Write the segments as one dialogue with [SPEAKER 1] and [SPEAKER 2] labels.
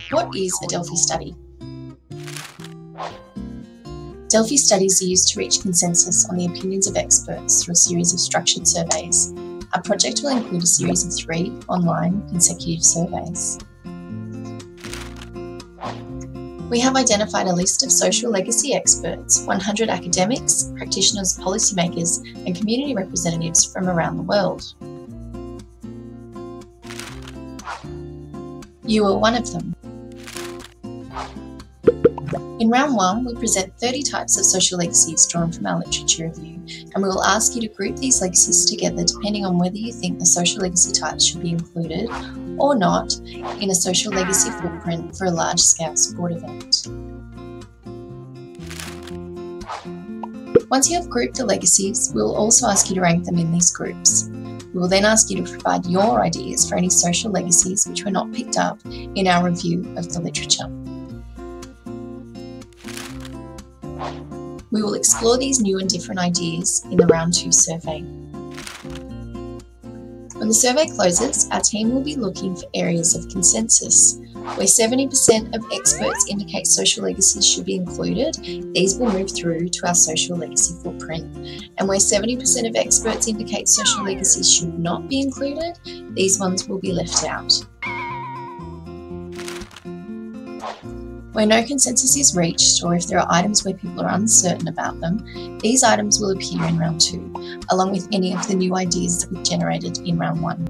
[SPEAKER 1] What is a Delphi study? Delphi studies are used to reach consensus on the opinions of experts through a series of structured surveys. Our project will include a series of 3 online consecutive surveys. We have identified a list of social legacy experts, 100 academics, practitioners, policymakers, and community representatives from around the world. You are one of them. In round 1, we present 30 types of social legacies drawn from our literature review, and we will ask you to group these legacies together depending on whether you think the social legacy types should be included or not in a social legacy footprint for a large-scale sport event. Once you have grouped the legacies, we will also ask you to rank them in these groups. We will then ask you to provide your ideas for any social legacies which were not picked up in our review of the literature. We will explore these new and different ideas in the round 2 survey. When the survey closes, our team will be looking for areas of consensus. Where 70% of experts indicate social legacies should be included, these will move through to our social legacy footprint. And where 70% of experts indicate social legacies should not be included, these ones will be left out. Where no consensus is reached, or if there are items where people are uncertain about them, these items will appear in round 2, along with any of the new ideas that we've generated in round 1.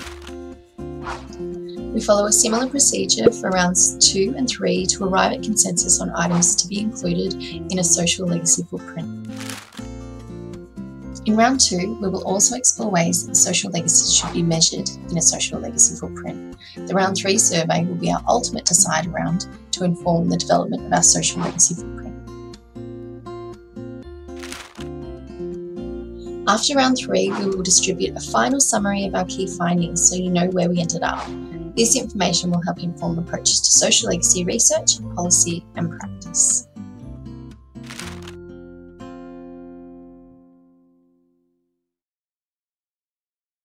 [SPEAKER 1] We follow a similar procedure for rounds 2 and 3 to arrive at consensus on items to be included in a social legacy footprint. In round 2, we will also explore ways that the social legacies should be measured in a social legacy footprint. The round 3 survey will be our ultimate decider round to inform the development of our social legacy footprint. After round 3, we will distribute a final summary of our key findings so you know where we ended up. This information will help inform approaches to social legacy research, policy, and practice.